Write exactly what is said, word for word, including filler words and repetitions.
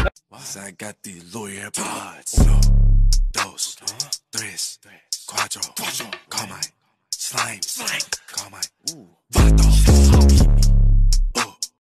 Zagati lawyer pods. Uno, dos, tres, cuatro. Come on. Slime. Slime. Come on. Vato.